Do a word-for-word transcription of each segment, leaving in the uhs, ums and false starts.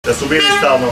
da su bili stalno.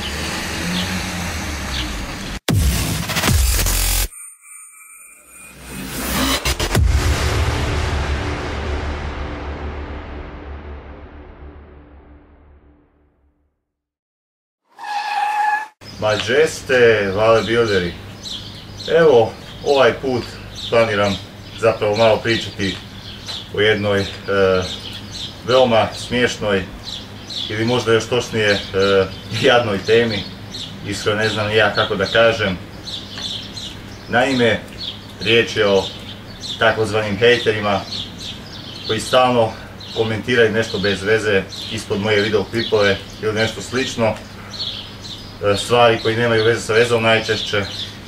Mađeste, Vale Builderi. Evo, ovaj put planiram zapravo malo pričati o jednoj e, veoma smiješnoj ili možda još točnije e, jadnoj temi. Iskreno ne znam ni ja kako da kažem. Naime, riječ je o takozvanim hejterima koji stalno komentiraju nešto bez veze ispod moje videoklipove ili nešto slično. Stvari koji nemaju veze sa vezom najčešće.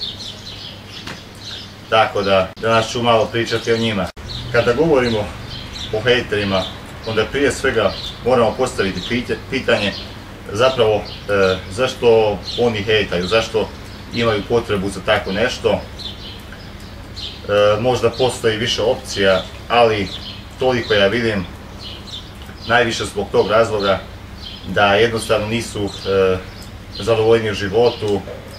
Tako da danas ću malo pričati o njima. Kada govorimo o hejterima, onda prije svega moramo postaviti pitanje zapravo e, zašto oni hejtaju, zašto imaju potrebu za tako nešto. E, možda postoji više opcija, ali toliko ja vidim najviše zbog tog razloga da jednostavno nisu e, zadovoljni u životu,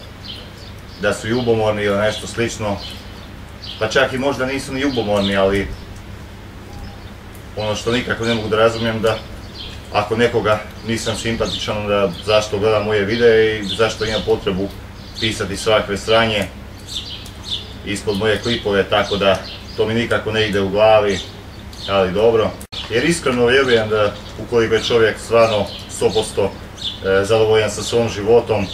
da su ljubomorni ili nešto slično, pa čak i možda nisu ni ljubomorni, ali ono što nikako ne mogu da razumijem da ako nekoga nisam simpatičan, onda zašto gleda moje videe i zašto imam potrebu pisati svakve sranje ispod moje klipove, tako da to mi nikako ne ide u glavi, ali dobro. Jer iskreno vjerujem da ukoliko je čovjek stvarno sto posto zadovoljan sa svom životom,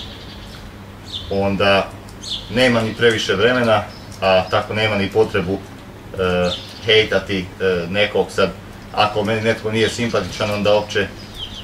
onda nema ni previše vremena, a tako nema ni potrebu e, hejtati e, nekog. Sad, ako meni netko nije simpatičan, onda uopće e,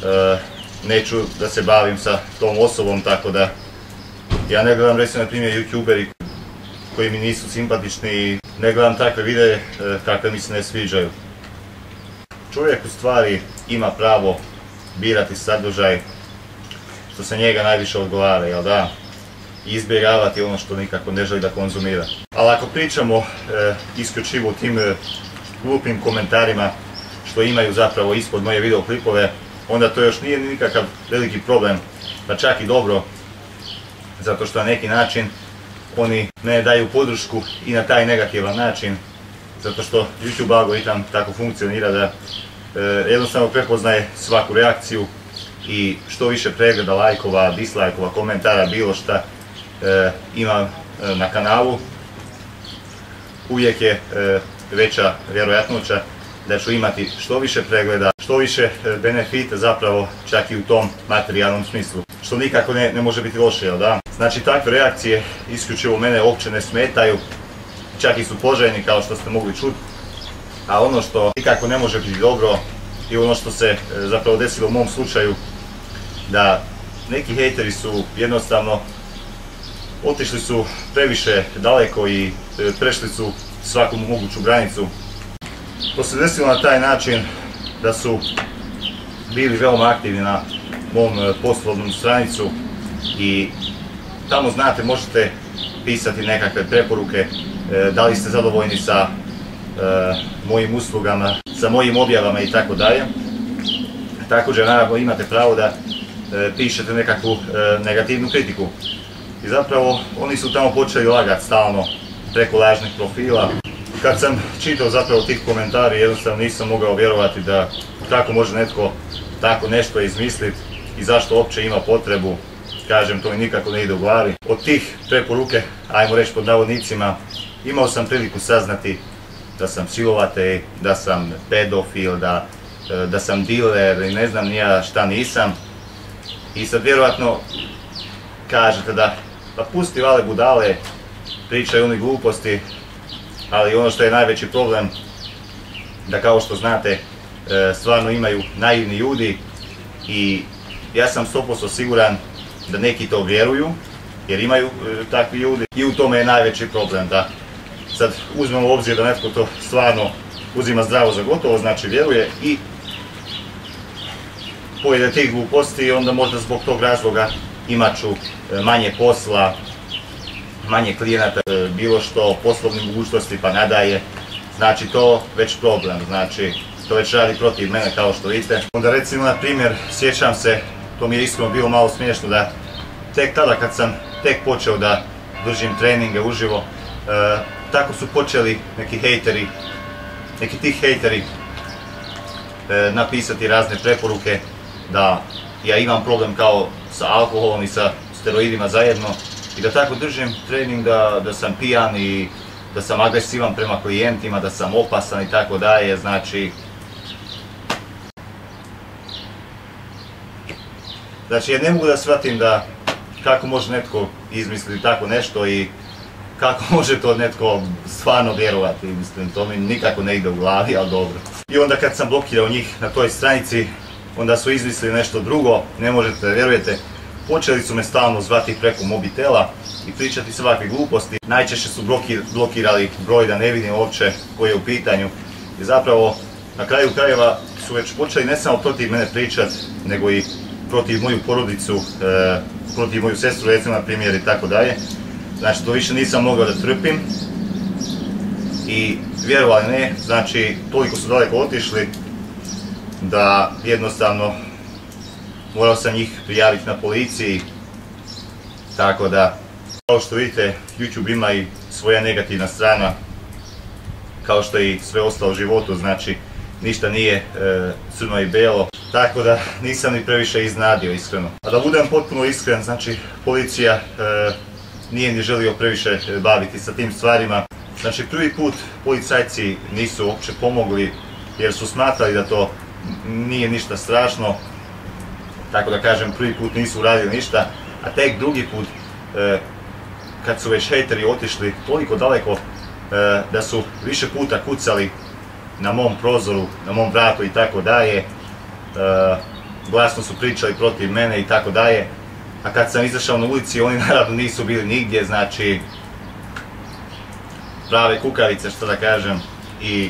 neću da se bavim sa tom osobom, tako da ja ne gledam recimo na primjer youtuberi koji mi nisu simpatični i ne gledam takve videe e, kakve mi se ne sviđaju. Čovjek u stvari ima pravo birati sadržaj što se njega najviše odgovara, jel da? I izbjegavati ono što nikako ne želi da konzumira. Ali ako pričamo e, isključivo o tim e, glupim komentarima što imaju zapravo ispod moje videoklipove, onda to još nije nikakav veliki problem, pa čak i dobro, zato što na neki način oni ne daju podršku i na taj negativan način, zato što YouTube algoritam tako funkcionira da e, jednostavno prepoznaje svaku reakciju i što više pregleda, lajkova, dislajkova, komentara, bilo šta e, ima e, na kanalu, uvijek je e, veća vjerojatnoća da ću imati što više pregleda, što više e, benefita zapravo čak i u tom materijalnom smislu, što nikako ne, ne može biti loše, jel da? Znači takve reakcije isključivo mene uopće ne smetaju, čak i su poželjni kao što ste mogli čuti, a ono što nikako ne može biti dobro i ono što se e, zapravo desilo u mom slučaju, da neki hejteri su jednostavno otišli su previše daleko i prešli su svaku moguću granicu. To se desilo na taj način da su bili veoma aktivni na mom poslovnom stranicu i tamo, znate, možete pisati nekakve preporuke, da li ste zadovoljni sa mojim uslugama, sa mojim objavama i tako dalje. Također naravno imate pravo da pišete nekakvu negativnu kritiku. I zapravo oni su tamo počeli lagati stalno preko lažnih profila. Kad sam čitao zapravo tih komentara, jednostavno nisam mogao vjerovati da kako može netko tako nešto izmisliti i zašto uopće ima potrebu. Kažem, to mi nikako ne ide u glavi. Od tih preporuke, ajmo reći pod navodnicima, imao sam priliku saznati da sam silovatelj, da sam pedofil, da, da sam diler i ne znam ni ja šta nisam. I sad vjerojatno kažete da pa pusti Vale budale, pričaju oni gluposti, ali ono što je najveći problem, da kao što znate, stvarno imaju naivni ljudi i ja sam sto posto siguran da neki to vjeruju, jer imaju takvi ljudi i u tome je najveći problem, da sad uzmemo u obzir da netko to stvarno uzima zdravo za gotovo, znači vjeruje i pojede tih gluposti i onda možda zbog tog razloga imat ću manje posla, manje klijenata, bilo što, poslovne mogućnosti pa nadalje. Znači to već problem, znači to već radi protiv mene kao što vidite. Onda recimo na primjer sjećam se to mi je iskreno bilo malo smiješno da tek tada kad sam tek počeo da držim treninge uživo, e, tako su počeli neki hejteri, neki ti hejteri e, napisati razne preporuke da ja imam problem kao sa alkoholom i sa steroidima zajedno i da tako držim trening, da, da sam pijan i da sam agresivan prema klijentima, da sam opasan i tako dalje, znači... Znači, ja ne mogu da shvatim da kako može netko izmisliti tako nešto i kako može to netko stvarno vjerovati, mislim, to mi nikako ne ide u glavi, ali dobro. I onda kad sam blokirao njih na toj stranici, onda su izmislili nešto drugo, ne možete, vjerujete, počeli su me stalno zvati preko mobitela i pričati svakve gluposti. Najčešće su blokirali broj da ne vidim uopće koji je u pitanju. I zapravo, na kraju krajeva su već počeli ne samo protiv mene pričati, nego i protiv moju porodicu, e, protiv moju sestru, recimo na primjer i tako dalje. Znači, to više nisam mogao da trpim. I vjerovali ne, znači, toliko su daleko otišli da jednostavno morao sam njih prijaviti na policiji, tako da, kao što vidite, YouTube ima i svoja negativna strana, kao što i sve ostalo u životu, znači ništa nije e, crno i belo, tako da nisam ni previše iznadio, iskreno. A da budem potpuno iskren, znači policija e, nije ni želio previše baviti sa tim stvarima. Znači, prvi put policajci nisu uopće pomogli jer su smatrali da to nije ništa strašno. Tako da kažem, prvi put nisu uradili ništa, a tek drugi put, e, kad su već hejteri otišli toliko daleko, e, da su više puta kucali na mom prozoru, na mom vratu i tako dalje, e, glasno su pričali protiv mene i tako dalje, a kad sam izašao na ulici, oni naravno nisu bili nigdje, znači prave kukavice, što da kažem, i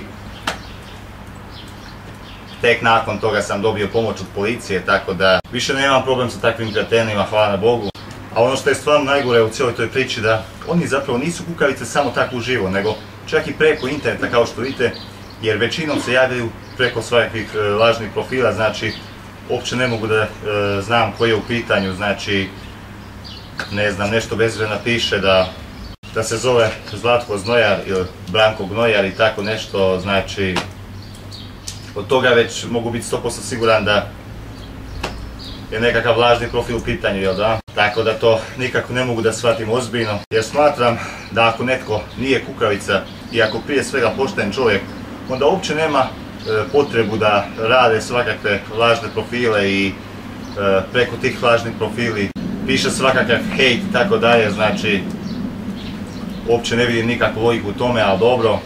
tek nakon toga sam dobio pomoć od policije, tako da više nemam problem sa takvim kretenima, hvala Bogu. A ono što je stvarno najgore u cijeloj toj priči, da oni zapravo nisu kukavice samo tako uživo, nego čak i preko interneta, kao što vidite, jer većinom se javljaju preko svakih e, lažnih profila, znači uopće ne mogu da e, znam koji je u pitanju, znači ne znam, nešto bezvezno napiše da, da se zove Zlatko Znojar ili Branko Gnojar i tako nešto, znači od toga već mogu biti sto posto siguran da je nekakav lažni profil u pitanju, jel da? Tako da to nikako ne mogu da shvatim ozbiljno, jer smatram da ako netko nije kukavica i ako prije svega pošten čovjek, onda uopće nema e, potrebu da rade svakakve lažne profile i e, preko tih lažnih profili piše svakakav hejt i tako dalje, znači uopće ne vidim nikakvu logiku u tome, ali dobro.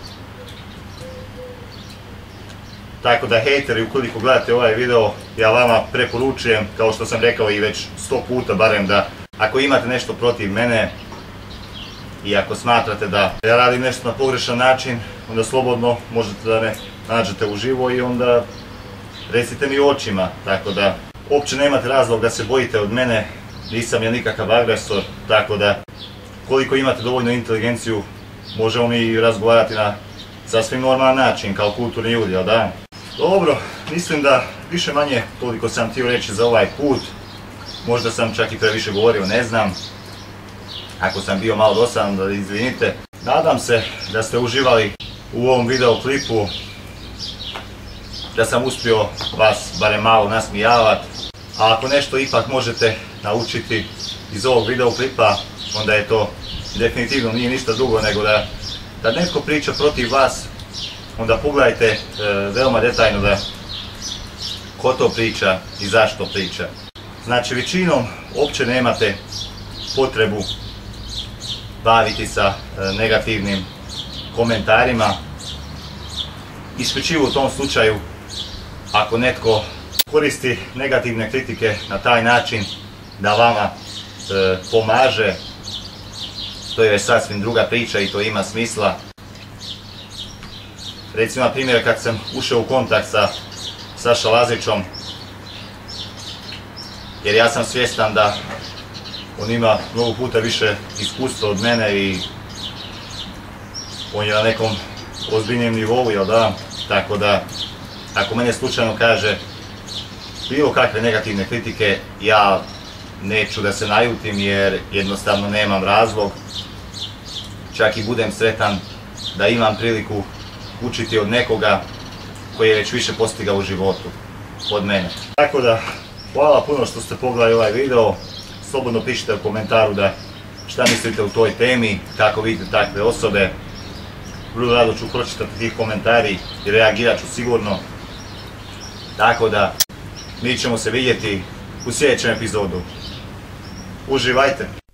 Tako da, hejteri, ukoliko gledate ovaj video, ja vama preporučujem, kao što sam rekao i već sto puta barem, da ako imate nešto protiv mene i ako smatrate da ja radim nešto na pogrešan način, onda slobodno možete da me nađete uživo i onda recite mi očima, tako da uopće nemate razlog da se bojite od mene, nisam ja nikakav agresor, tako da koliko imate dovoljnu inteligenciju, možemo mi razgovarati na sasvim normalan način, kao kulturni ljudi, jel da? Dobro, mislim da više manje toliko sam htio reći za ovaj put, možda sam čak i previše govorio, ne znam, ako sam bio malo dosadan, da izvinite. Nadam se da ste uživali u ovom videoklipu, da sam uspio vas barem malo nasmijavati, a ako nešto ipak možete naučiti iz ovog videoklipa, onda je to definitivno nije ništa drugo nego da kad netko priča protiv vas, onda pogledajte e, veoma detaljno da ko to priča i zašto priča. Znači, većinom uopće nemate potrebu baviti sa e, negativnim komentarima. Isključivo u tom slučaju, ako netko koristi negativne kritike na taj način da vama e, pomaže, to je sasvim druga priča i to ima smisla. Recimo, na primjer, kad sam ušao u kontakt sa Saša Lazićom, jer ja sam svjestan da on ima mnogo puta više iskustva od mene i on je na nekom ozbiljnijem nivou, jel da? Tako da, ako mene slučajno kaže bilo kakve negativne kritike, ja neću da se naljutim jer jednostavno nemam razlog. Čak i budem sretan da imam priliku učiti od nekoga koji je već više postigao u životu od mene. Tako da, hvala puno što ste pogledali ovaj video. Slobodno pišite u komentaru da šta mislite o toj temi, kako vidite takve osobe. Vrlo rado ću pročitati tih komentari i reagirat ću sigurno. Tako da, mi ćemo se vidjeti u sljedećem epizodu. Uživajte!